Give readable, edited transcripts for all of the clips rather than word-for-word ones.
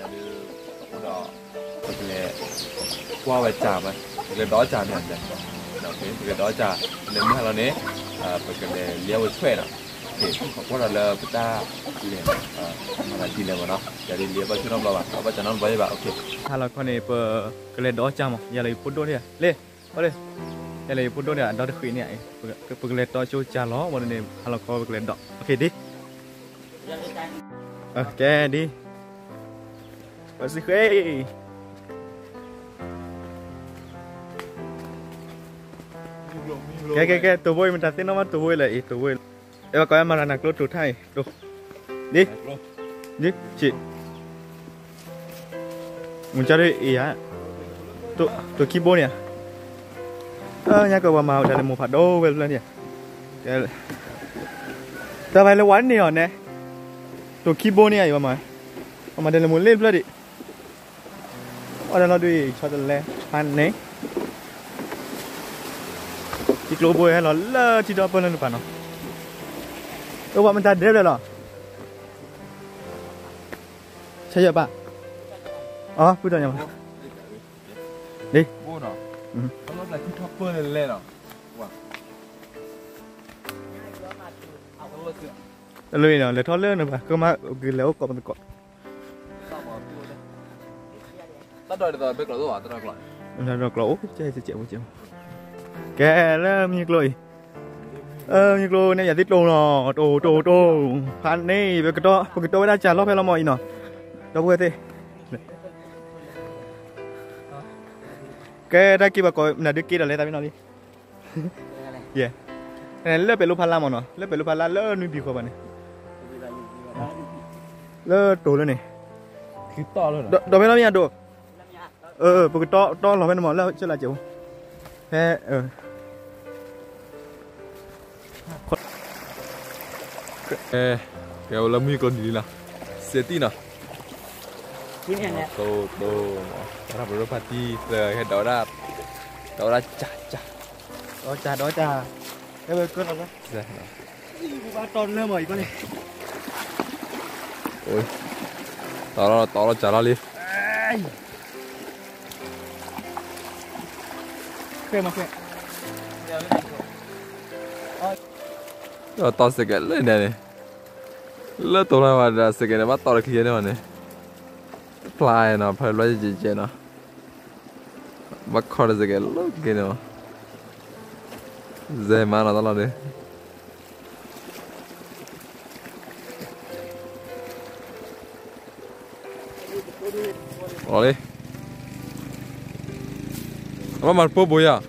jadi udah pakai kuah wajah mah pakai doa cah ni aja oke pakai doa cah lebih hal ni pakai liau cuai lah oke kalau ada kita ni mana di level lah jadi liau baju nama apa channel bayi bah oke kalau kau ni pakai doa cah mah ya lagi podo dia boleh ya lagi podo dia doa dekui ni pakai doa cuai lo mana ni kalau kau pakai doa oke di oke di masih cái tụi vui mình đặt tên nó mà tụi vui là tụi vui em mà có em mà là nạc lốt tụi thay đồ đi chị mình cho đi ý á tụi kibo nè nhà cậu bà màu đây là một phạt đô về lên nè ta phải là quán nè nè tụi kibo nè bà mà đây là muốn lên lên đi ở đây nó đi cho tụi lên ăn nè chỉ lô bôi hay là chỉ đó bên nó đâu bạn mình ta đẹp rồi đó chơi giờ bạn bây giờ nhầm đi bôi nó nó là cái top bên lên rồi lười nó lấy thoát lên rồi bà cơ mà cứ léo cọp mình cọp tao đòi rồi biết rồi tao đòi rồi lỗ chơi chịu kẻ lắm nhiệt lôi nhiệt lôi này giả tít đồ nọ đồ phan này về cái đó đã trả lót hay là mọi nọ đâu quên thế cái đây kia bà coi là đứa kia là lấy tay với nó đi yeah này lớp về lúc phan la mà nọ lớp về lúc phan la lớp nuôi bì qua bạn này lớp đồ lên này cái to luôn đồ với nó nha đồ cái to là với nó mà lớp chưa là chịu thế kéo lâm mi con gì nào xe tin nào tô làm một party rồi hết đó là chả cái bên cơn nào đó ba ton nữa mày con này ôi to là chả là đi mà to sẽ cái lên này lớp tổ này mà sẽ cái này bắt to là kia này mà này fly nó phải lấy gì nó bắt khó là sẽ cái lớp kia nó dễ mà nó là đấy rồi đi mà bố bùi à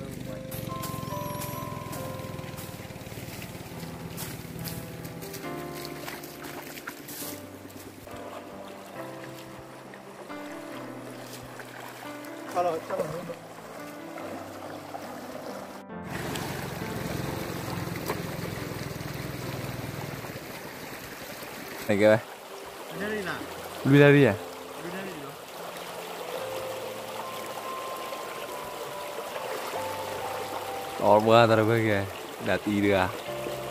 này kìa lui ra đi à đó bữa tao đâu kìa đã tí được à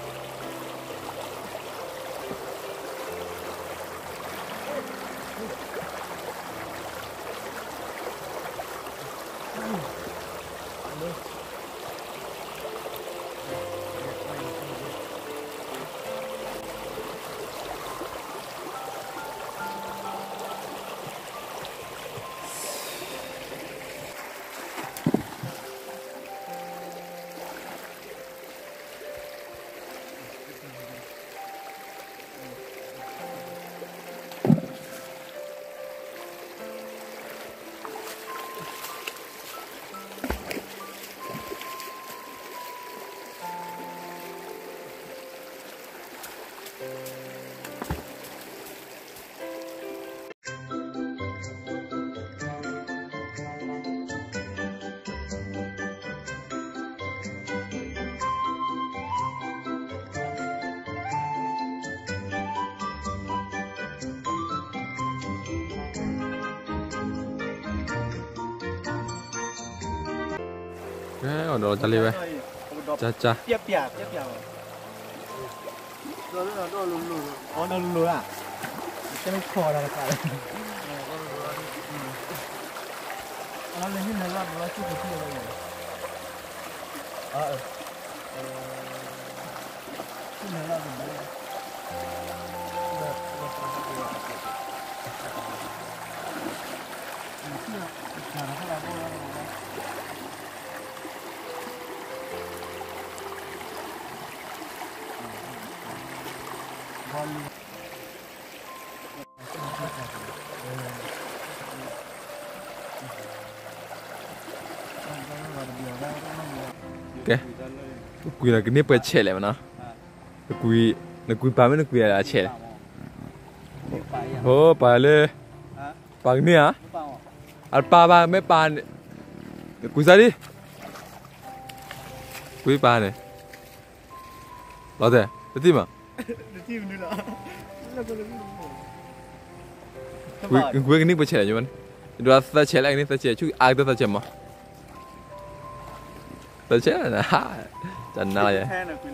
Cái đó chả đi về, chả. Tiếp bìa. Nó lùn à? cái này khó là cái này nó lên như này là nó chưa được nhiều rồi cái này là gì đấy ok quy là cái nếp cái chè lại mà nó quy là quy ba mươi là quy là chè ô ba le ba cái này à ba mấy ba quy ra đi quy ba này老仔这地嘛quy cái nếp cái chè như vậy đó ta chè lại cái nếp ta chè chú ai ta chè mà ta chè là chẳng nào vậy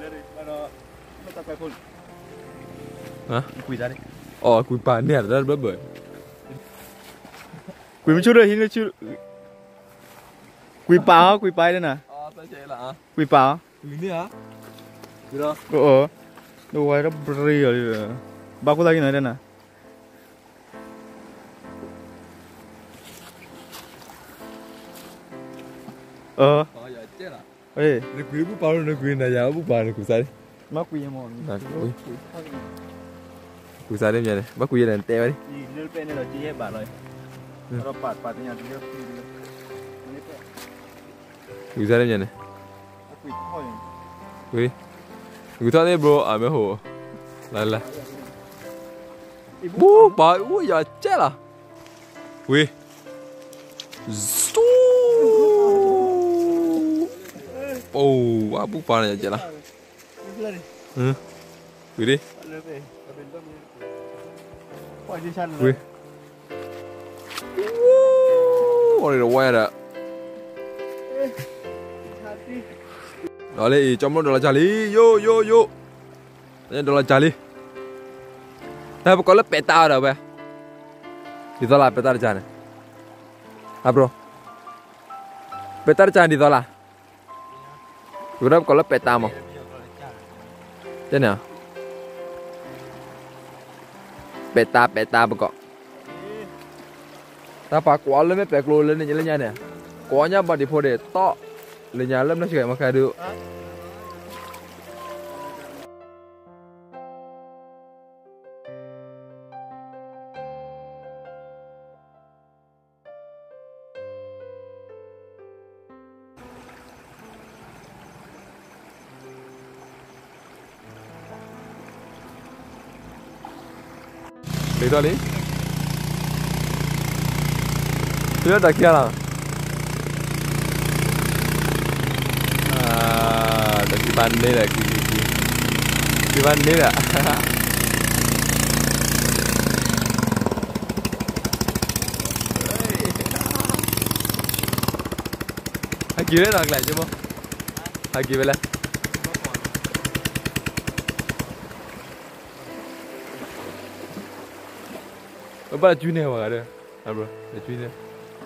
hả quỳ ra đi quy ba nè rất bớt bớt quỳ một chút rồi hình chút quỳ báo quỳ bay đây nè ta chè là quỳ báo quy nè hả được đó đồ quay nó bri rồi bao cô ta cái này đây nè chết à ê nó quý bút bao nó quý này giá bút bao nó quý sai má quý em à quý sai đấy này bác quý này teo đi nếu bên này là chỉ hết bà rồi nó bạt nhà thì quý sai đấy này quý thoát đấy bro à mấy hồ là bố bà ui giờ chết à quý bút bao này chết à quý đi quý ôi này là quay rồi đó đi trong đó là Charlie yo đây đó là Charlie đây có lớp peta rồi vậy di đó là peta chane à bro peta chane di đó là udah có lớp peta mà thế nào peta beko ta pak quá lên mấy bẹc lôi lên như lên nè có nhá bà đi phô để to lên nhà lớp nó chỉ mà khai được đi thôi đi chưa đặt kia nào đặt cái bàn đây là cái bàn đây là hai kia đặt lại chứ không hai kia về lại apa lah cuci ni awak ada? Bro, ada cuci ni.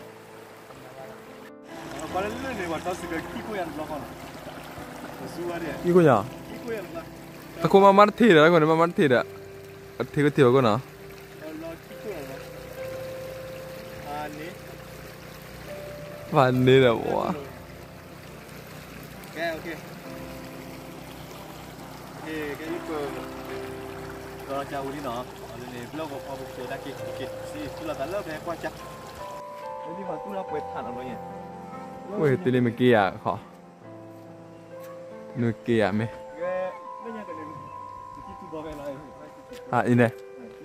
Kalau lu ni waktu suka kiko yang belakang. Suara dia. Kiko nya? Kiko yang belakang. Aku mama mati dah, aku ni mama mati dah. Mati aku tiba aku na. Kalau kiko yang belakang. Ni. Pani dah wah. Okay. Cái kiko. Kalau jauh ni no. Này blog của một số đặc kịch gì là ta lớp này quan trọng nhưng mà cũng là quét thẳng rồi nhỉ ui tụi mình kia à khó nuôi kia à mày à in này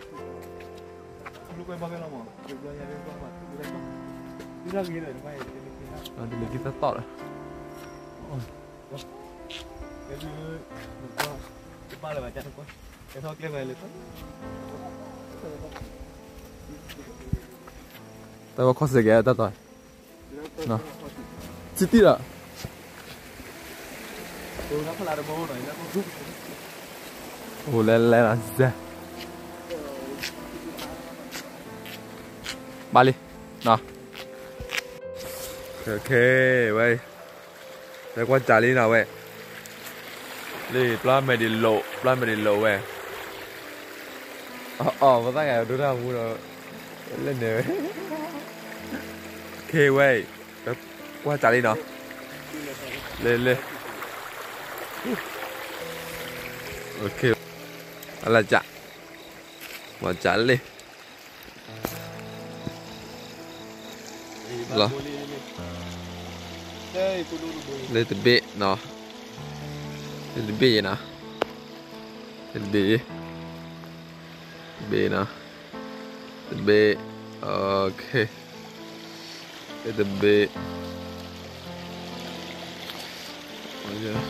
tụi mình kita to rồi cái ba là bài chặt thôi cái thôi kia vềเลย tao có sẽ ghé tao rồi nó chi tiết à ồ lên lên là ra balik nó ok vậy đây qua trả lý nào vậy đi plan mày đi lộ vậy có tay ngày đưa ra mua rồi lên nữa ok vậy qua trả lý nào lên ok là chả mà trả lý Lah. Little bit, no. Little bit, no. Little bit. Bit, no. Little bit. Okay. Little bit. Oh, yeah.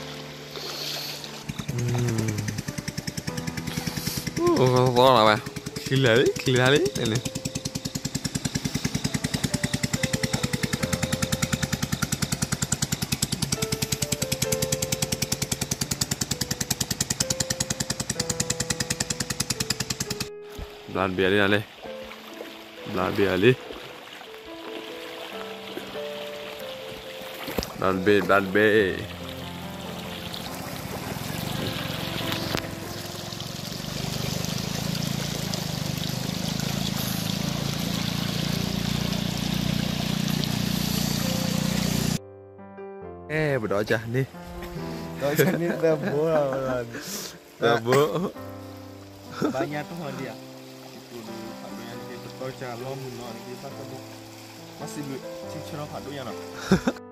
Đó là bạn. Clearly. Này. Belan biar ni ale. Belan biar ali. Belan be. Bữa chả đi. Đó cho nên ta bố là Bữa. banyak tuh dia. Itu padunya dia berkoca lomun no, kita ketemu masih ciciro padunya no.